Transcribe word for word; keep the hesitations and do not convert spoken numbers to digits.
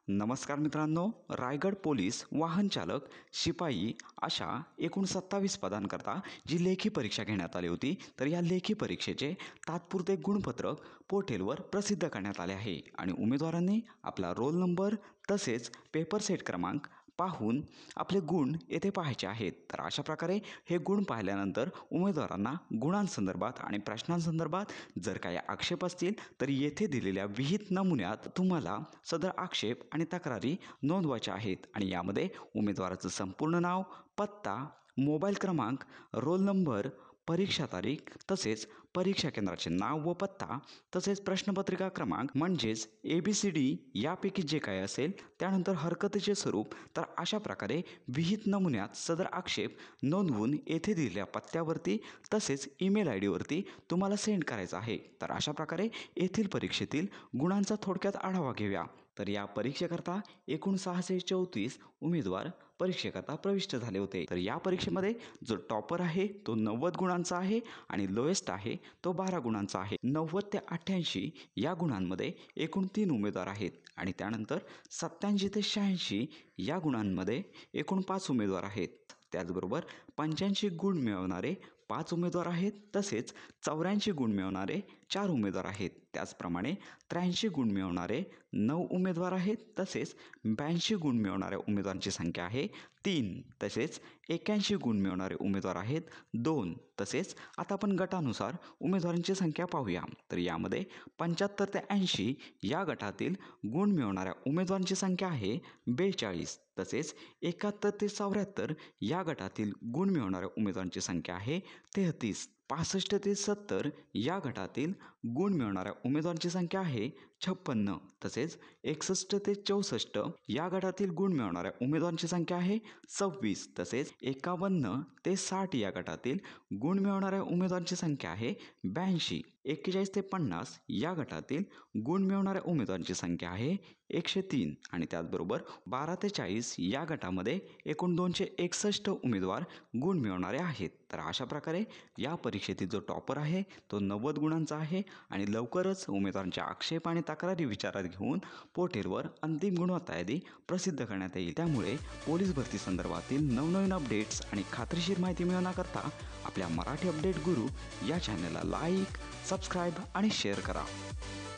नमस्कार मित्रांनो, रायगड पोलीस वाहन चालक शिपाई अशा एकूण सत्तावीस पदांकरता जी लेखी परीक्षा घेण्यात आली होती, तर या लेखी परीक्षेचे तात्पुरते गुणपत्रक पोर्टलवर प्रसिद्ध करण्यात आले आहे आणि उमेदवारांनी आपला रोल नंबर तसेच पेपर सेट क्रमांक पाहून आपले गुण येथे पाहायचे आहेत। तर अशा प्रकारे हे गुण पाहिल्यानंतर उमेदवारांना गुणांसंदर्भात आणि प्रश्नांसंदर्भात जर काही आक्षेप असतील तर येथे दिलेल्या विहित नमुन्यात तुम्हाला सदर आक्षेप आणि तक्रारी नोंदवायच्या आहेत आणि यामध्ये उमेदवाराचं संपूर्ण नाव, पत्ता, मोबाईल क्रमांक, रोल नंबर, परीक्षा तारीख तसेच परीक्षा केंद्राचे नाव व पत्ता तसेच प्रश्नपत्रिका क्रमांक म्हणजेच ए बी सी डी यापैकी जे काही असेल, त्यानंतर हरकतीचे स्वरूप, तर अशा प्रकारे विहित नमुन्यात सदर आक्षेप नोंदवून येथे दिलेल्या पत्त्यावरती तसेच ईमेल आय डीवरती तुम्हाला सेंड करायचं आहे। तर अशा प्रकारे येथील परीक्षेतील गुणांचा थोडक्यात आढावा घेऊया। तर या परीक्षेकरता एकूण सहाशे चौतीस उमेदवार परीक्षेकरता प्रविष्ट झाले होते। तर या परीक्षेमध्ये जो टॉपर आहे तो नव्वद गुणांचा आहे आणि लोएस्ट आहे तो बारा गुणांचा आहे। नव्वद ते अठ्ठ्याऐंशी या गुणांमध्ये एकूण तीन उमेदवार आहेत आणि त्यानंतर सत्त्याऐंशी ते शहाऐंशी या गुणांमध्ये एकूण पाच उमेदवार आहेत। त्याचबरोबर पंच्याऐंशी गुण मिळवणारे पाच उमेदवार आहेत तसेच चौऱ्याऐंशी गुण मिळवणारे चार उमेदवार आहेत। त्याचप्रमाणे त्र्याऐंशी गुण मिळवणारे नऊ उमेदवार आहेत तसेच ब्याऐंशी गुण मिळवणाऱ्या उमेदवारांची संख्या आहे तीन तसेच एक्याऐंशी गुण मिळवणारे उमेदवार आहेत दोन। तसेच आता आपण गटानुसार उमेदवारांची संख्या पाहूया। तर यामध्ये पंच्याहत्तर ते ऐंशी या गटातील गुण मिळवणाऱ्या उमेदवारांची संख्या आहे बेचाळीस तसेच एकाहत्तर ते चौऱ्याहत्तर या गटातील गुण मिळवणाऱ्या उमेदवारांची संख्या आहे तेहतीस। पासष्ट ते सत्तर या गटातील गुण मिळवणाऱ्या उमेदवारांची संख्या आहे छप्पन्न तसेच एकसष्ट ते चौसष्ट या गटातील गुण मिळवणाऱ्या उमेदवारांची संख्या आहे सव्वीस तसेच एकावन्न ते साठ या गटातील गुण मिळवणाऱ्या उमेदवारांची संख्या आहे ब्याऐंशी। एक्केचाळीस ते पन्नास या गटातील गुण मिळवणाऱ्या उमेदवारांची संख्या आहे एकशे तीन आणि त्याचबरोबर बारा ते चाळीस या गटामध्ये एकूण दोनशे एकसष्ट उमेदवार गुण मिळवणारे आहेत। तर अशा प्रकारे या परीक्षेतील जो टॉपर आहे तो नव्वद गुणांचा आहे आणि लवकरच उमेदवारांच्या आक्षेप आणि तक्रारी विचारात घेऊन पोर्टलवर अंतिम गुणवत्ता यादी प्रसिद्ध करण्यात येईल। त्यामुळे पोलीस भरती संदर्भातील नवनवीन अपडेट्स आणि खात्रीशीर माहिती मिळवण्याकरता आपल्या मराठी अपडेट गुरु या चॅनलला लाईक, सबस्क्राईब आणि शेअर करा।